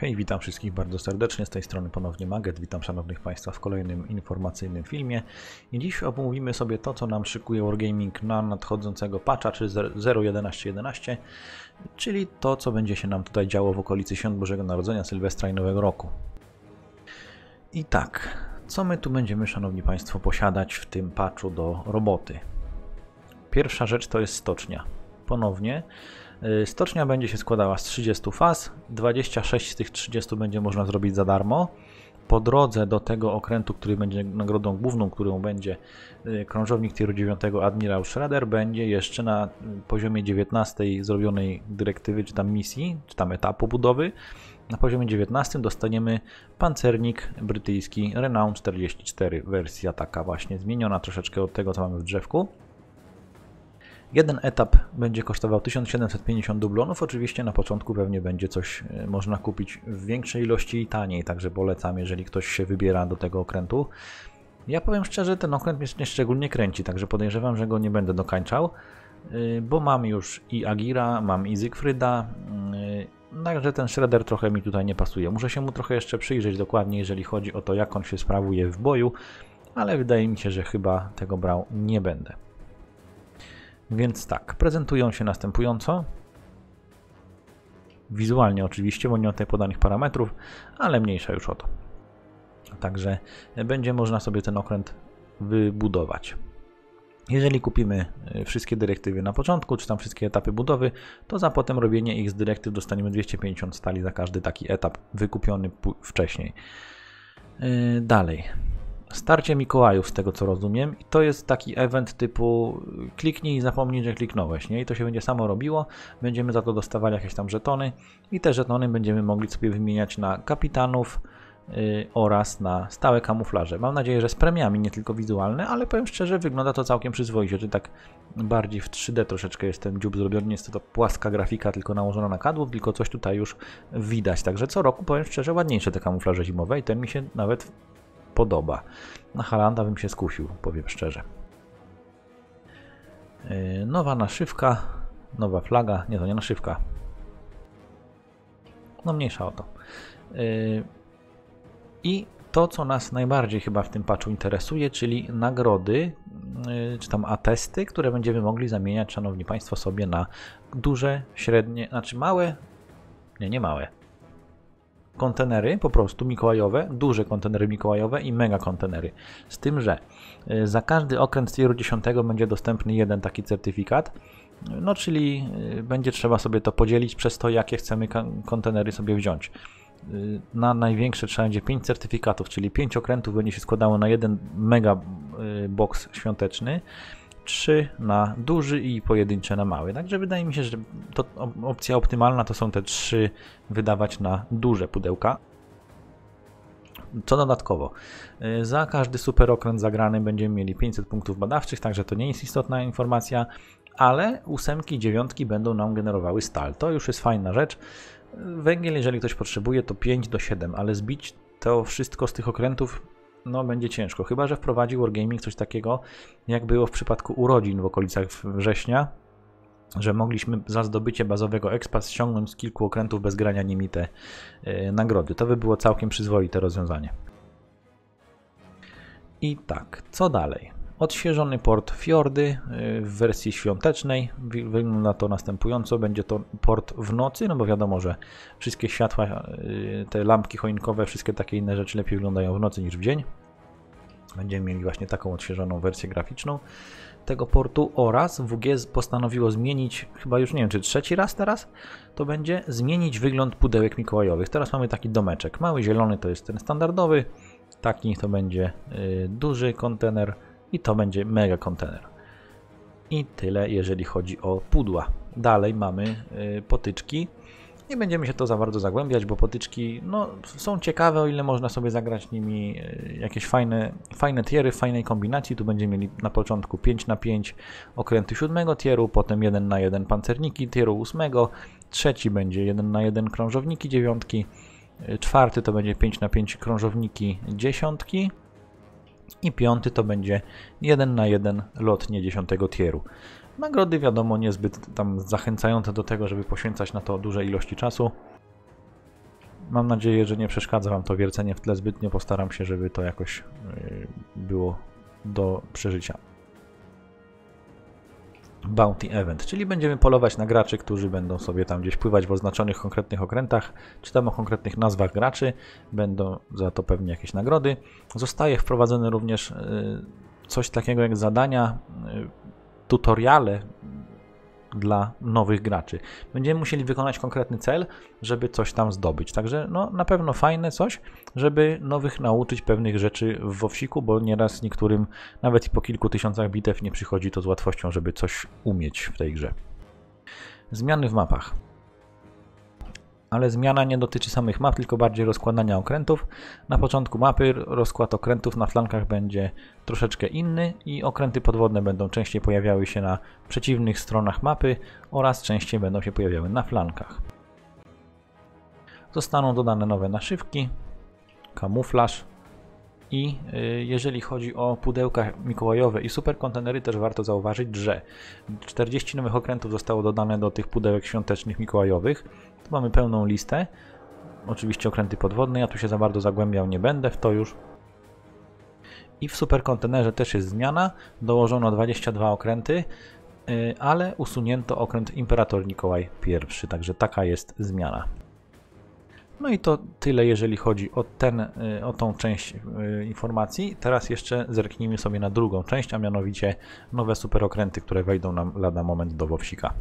Hej, witam wszystkich bardzo serdecznie, z tej strony ponownie Maget, witam szanownych Państwa w kolejnym informacyjnym filmie i dziś omówimy sobie to, co nam szykuje Wargaming na nadchodzącego patcha, czy 0.11.11, czyli to, co będzie się nam tutaj działo w okolicy Świąt Bożego Narodzenia, Sylwestra i Nowego Roku. I tak, co my tu będziemy, szanowni Państwo, posiadać w tym patchu do roboty? Pierwsza rzecz to jest stocznia. Ponownie. Stocznia będzie się składała z 30 faz, 26 z tych 30 będzie można zrobić za darmo. Po drodze do tego okrętu, który będzie nagrodą główną, którą będzie krążownik tieru 9 Admirał Shredder, będzie jeszcze na poziomie 19 zrobionej dyrektywy, czy tam misji, czy tam etapu budowy. Na poziomie 19 dostaniemy pancernik brytyjski Renown 44, wersja taka właśnie zmieniona troszeczkę od tego, co mamy w drzewku. Jeden etap będzie kosztował 1750 dublonów, oczywiście na początku pewnie będzie coś można kupić w większej ilości i taniej, także polecam, jeżeli ktoś się wybiera do tego okrętu. Ja powiem szczerze, ten okręt mnie szczególnie kręci, także podejrzewam, że go nie będę dokańczał, bo mam już i Agira, mam i Siegfrieda, także ten Shredder trochę mi tutaj nie pasuje. Muszę się mu trochę jeszcze przyjrzeć dokładnie, jeżeli chodzi o to, jak on się sprawuje w boju, ale wydaje mi się, że chyba tego brał nie będę. Więc tak, prezentują się następująco. Wizualnie oczywiście, bo nie ma tutaj podanych parametrów, ale mniejsza już o to. Także będzie można sobie ten okręt wybudować. Jeżeli kupimy wszystkie dyrektywy na początku, czy tam wszystkie etapy budowy, to za potem robienie ich z dyrektyw dostaniemy 250 stali za każdy taki etap wykupiony wcześniej. Dalej. Starcie Mikołajów, z tego co rozumiem, i to jest taki event typu kliknij i zapomnij, że kliknąłeś, nie? I to się będzie samo robiło, będziemy za to dostawali jakieś tam żetony i te żetony będziemy mogli sobie wymieniać na kapitanów oraz na stałe kamuflaże. Mam nadzieję, że z premiami, nie tylko wizualne, ale powiem szczerze, wygląda to całkiem przyzwoicie, czy tak bardziej w 3D troszeczkę jest ten dziób zrobiony, nie jest to płaska grafika, tylko nałożona na kadłub, tylko coś tutaj już widać, także co roku powiem szczerze, ładniejsze te kamuflaże zimowe i ten mi się nawet podoba. Na Halanda bym się skusił, powiem szczerze. Nowa naszywka, nowa flaga, nie, to nie naszywka. No mniejsza o to. I to, co nas najbardziej chyba w tym patchu interesuje, czyli nagrody, czy tam atesty, które będziemy mogli zamieniać, szanowni Państwo, sobie na duże, średnie, znaczy małe, nie małe. Kontenery po prostu mikołajowe, duże kontenery mikołajowe i mega kontenery. Z tym, że za każdy okręt tieru 10 będzie dostępny jeden taki certyfikat, no czyli będzie trzeba sobie to podzielić przez to, jakie chcemy kontenery sobie wziąć. Na największe trzeba będzie 5 certyfikatów, czyli 5 okrętów będzie się składało na jeden mega box świąteczny, 3 na duży i pojedyncze na mały. Także wydaje mi się, że to opcja optymalna to są te 3 wydawać na duże pudełka. Co dodatkowo, za każdy super okręt zagrany będziemy mieli 500 punktów badawczych, także to nie jest istotna informacja, ale 8 i 9 będą nam generowały stal. To już jest fajna rzecz. Węgiel, jeżeli ktoś potrzebuje, to 5 do 7, ale zbić to wszystko z tych okrętów no będzie ciężko, chyba że wprowadził Wargaming coś takiego, jak było w przypadku urodzin w okolicach września, że mogliśmy za zdobycie bazowego expa ściągnąć z kilku okrętów bez grania nimi te nagrody. To by było całkiem przyzwoite rozwiązanie. I tak, co dalej? Odświeżony port Fjordy w wersji świątecznej. Wygląda to następująco. Będzie to port w nocy, no bo wiadomo, że wszystkie światła, te lampki choinkowe, wszystkie takie inne rzeczy lepiej wyglądają w nocy niż w dzień. Będziemy mieli właśnie taką odświeżoną wersję graficzną tego portu oraz WG postanowiło zmienić, chyba już nie wiem, czy trzeci raz teraz, to będzie zmienić wygląd pudełek mikołajowych. Teraz mamy taki domeczek. Mały zielony to jest ten standardowy, taki to będzie duży kontener, i to będzie mega kontener. I tyle, jeżeli chodzi o pudła. Dalej mamy potyczki. Nie będziemy się to za bardzo zagłębiać, bo potyczki no, są ciekawe, o ile można sobie zagrać nimi jakieś fajne tiery w fajnej kombinacji. Tu będziemy mieli na początku 5 na 5 okręty 7 tieru, potem 1 na 1 pancerniki tieru 8, trzeci będzie 1 na 1 krążowniki 9, czwarty to będzie 5 na 5 krążowniki 10. I 5 to będzie 1 na 1 lotnie 10 tieru. Nagrody wiadomo niezbyt tam zachęcające do tego, żeby poświęcać na to duże ilości czasu. Mam nadzieję, że nie przeszkadza Wam to wiercenie w tle zbytnio. Postaram się, żeby to jakoś było do przeżycia. Bounty Event, czyli będziemy polować na graczy, którzy będą sobie tam gdzieś pływać w oznaczonych konkretnych okrętach, czy tam o konkretnych nazwach graczy, będą za to pewnie jakieś nagrody. Zostaje wprowadzone również coś takiego jak zadania, tutoriale dla nowych graczy. Będziemy musieli wykonać konkretny cel, żeby coś tam zdobyć. Także no, na pewno fajne coś, żeby nowych nauczyć pewnych rzeczy w WoWsiku, bo nieraz niektórym nawet i po kilku tysiącach bitew nie przychodzi to z łatwością, żeby coś umieć w tej grze. Zmiany w mapach. Ale zmiana nie dotyczy samych map, tylko bardziej rozkładania okrętów. Na początku mapy rozkład okrętów na flankach będzie troszeczkę inny i okręty podwodne będą częściej pojawiały się na przeciwnych stronach mapy oraz częściej będą się pojawiały na flankach. Zostaną dodane nowe naszywki, kamuflaż i jeżeli chodzi o pudełka mikołajowe i superkontenery, też warto zauważyć, że 40 nowych okrętów zostało dodane do tych pudełek świątecznych mikołajowych. Tu mamy pełną listę. Oczywiście okręty podwodne, ja tu się za bardzo zagłębiał nie będę w to już. I w superkontenerze też jest zmiana. Dołożono 22 okręty, ale usunięto okręt Imperator Mikołaj I, także taka jest zmiana. No i to tyle, jeżeli chodzi o tą część informacji. Teraz jeszcze zerknijmy sobie na drugą część, a mianowicie nowe superokręty, które wejdą nam lada moment do WoWsika.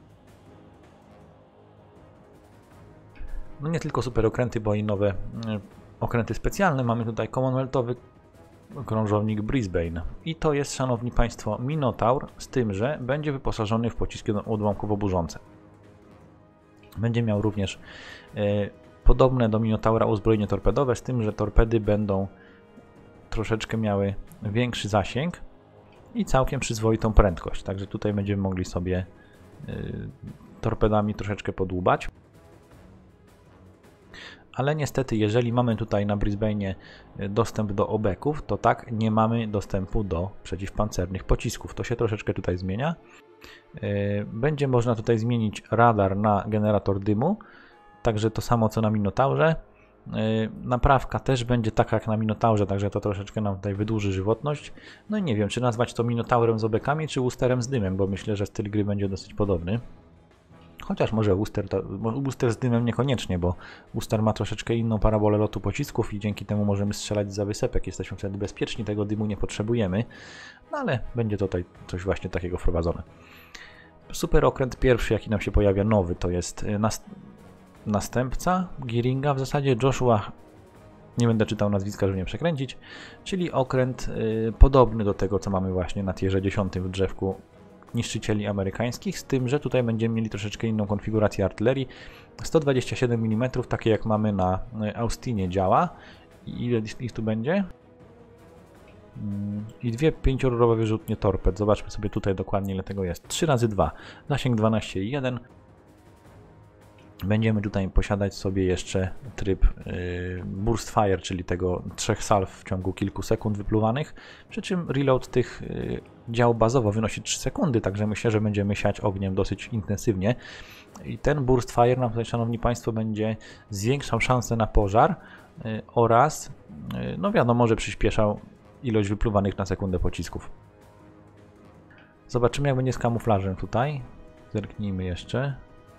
No nie tylko superokręty, bo i nowe okręty specjalne. Mamy tutaj Commonwealthowy krążownik Brisbane. I to jest, szanowni państwo, Minotaur, z tym, że będzie wyposażony w pociski odłamków oburzące. Będzie miał również podobne do Minotaura uzbrojenie torpedowe, z tym, że torpedy będą troszeczkę miały większy zasięg i całkiem przyzwoitą prędkość. Także tutaj będziemy mogli sobie torpedami troszeczkę podłubać. Ale niestety, jeżeli mamy tutaj na Brisbane'ie dostęp do obeków, to tak, nie mamy dostępu do przeciwpancernych pocisków. To się troszeczkę tutaj zmienia. Będzie można tutaj zmienić radar na generator dymu. Także to samo co na Minotaurze. Naprawka też będzie taka jak na Minotaurze, także to troszeczkę nam tutaj wydłuży żywotność. No i nie wiem, czy nazwać to Minotaurem z obekami, czy Woosterem z dymem, bo myślę, że styl gry będzie dosyć podobny. Chociaż może Wooster z dymem niekoniecznie, bo Wooster ma troszeczkę inną parabolę lotu pocisków i dzięki temu możemy strzelać za wysepek. Jesteśmy wtedy bezpieczni, tego dymu nie potrzebujemy. No ale będzie tutaj coś właśnie takiego wprowadzone. Super okręt pierwszy, jaki nam się pojawia nowy, to jest następca Gearinga, w zasadzie Joshua, nie będę czytał nazwiska, żeby nie przekręcić, czyli okręt podobny do tego, co mamy właśnie na tierze 10 w drzewku niszczycieli amerykańskich, z tym, że tutaj będziemy mieli troszeczkę inną konfigurację artylerii. 127 mm, takie jak mamy na Austinie działa. I ile ich tu będzie? I dwie 5-rurowe wyrzutnie torped. Zobaczmy sobie tutaj dokładnie, ile tego jest. 3x2, zasięg 12,1. Będziemy tutaj posiadać sobie jeszcze tryb Burst Fire, czyli tego 3 salw w ciągu kilku sekund wypluwanych, przy czym reload tych dział bazowo wynosi 3 sekundy, także myślę, że będziemy siać ogniem dosyć intensywnie. I ten Burst Fire nam tutaj, szanowni państwo, będzie zwiększał szanse na pożar oraz, no wiadomo, że przyspieszał ilość wypluwanych na sekundę pocisków. Zobaczymy, jak będzie z kamuflażem tutaj. Zerknijmy jeszcze.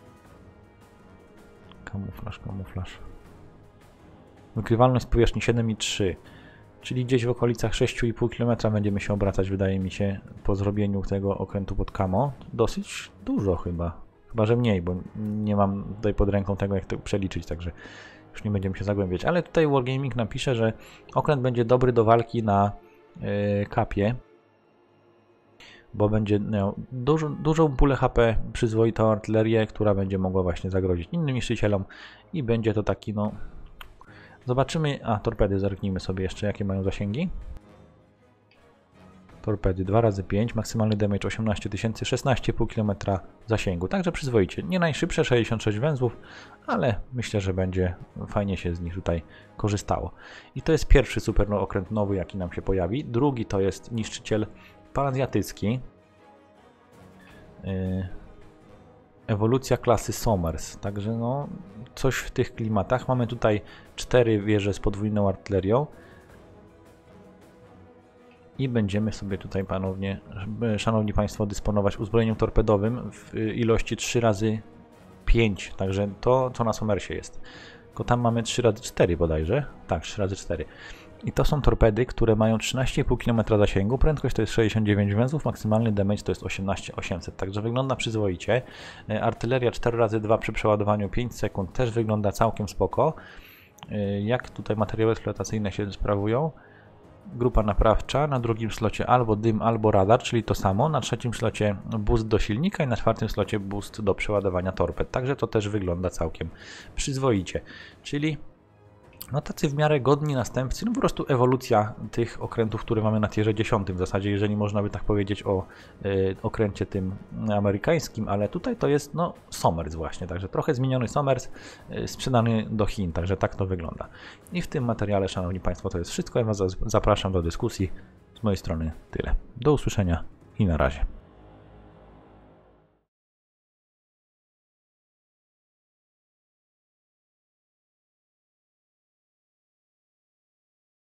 Kamuflaż. Wykrywalność z powierzchni 7,3, czyli gdzieś w okolicach 6,5 km będziemy się obracać, wydaje mi się, po zrobieniu tego okrętu pod camo. Dosyć dużo chyba. Chyba, że mniej, bo nie mam tutaj pod ręką tego, jak to przeliczyć, także już nie będziemy się zagłębiać. Ale tutaj Wargaming napisze, że okręt będzie dobry do walki na kapie, bo będzie miał dużą pulę HP, przyzwoitą artylerię, która będzie mogła właśnie zagrozić innym niszczycielom i będzie to taki, no... Zobaczymy, torpedy, zerknijmy sobie jeszcze, jakie mają zasięgi. Torpedy 2x5, maksymalny damage 18 000, 16,5 km zasięgu, także przyzwoicie. Nie najszybsze, 66 węzłów, ale myślę, że będzie fajnie się z nich tutaj korzystało. I to jest pierwszy super okręt nowy, jaki nam się pojawi. Drugi to jest niszczyciel panazjatycki. ewolucja klasy Somers, także no coś w tych klimatach. Mamy tutaj 4 wieże z podwójną artylerią i będziemy sobie tutaj, szanowni Państwo, dysponować uzbrojeniem torpedowym w ilości 3x5, także to co na Somersie jest. Tylko tam mamy 3x4 bodajże, tak, 3x4. I to są torpedy, które mają 13,5 km zasięgu, prędkość to jest 69 węzłów, maksymalny damage to jest 18800, także wygląda przyzwoicie. Artyleria 4x2 przy przeładowaniu 5 sekund też wygląda całkiem spoko. Jak tutaj materiały eksploatacyjne się sprawują? Grupa naprawcza, na drugim slocie albo dym, albo radar, czyli to samo, na trzecim slocie boost do silnika i na czwartym slocie boost do przeładowania torped, także to też wygląda całkiem przyzwoicie, czyli no tacy w miarę godni następcy, no po prostu ewolucja tych okrętów, które mamy na tierze 10 w zasadzie, jeżeli można by tak powiedzieć o okręcie tym amerykańskim, ale tutaj to jest no Somers właśnie, także trochę zmieniony Somers sprzedany do Chin, także tak to wygląda. I w tym materiale, szanowni Państwo, to jest wszystko, ja Was zapraszam do dyskusji, z mojej strony tyle. Do usłyszenia i na razie.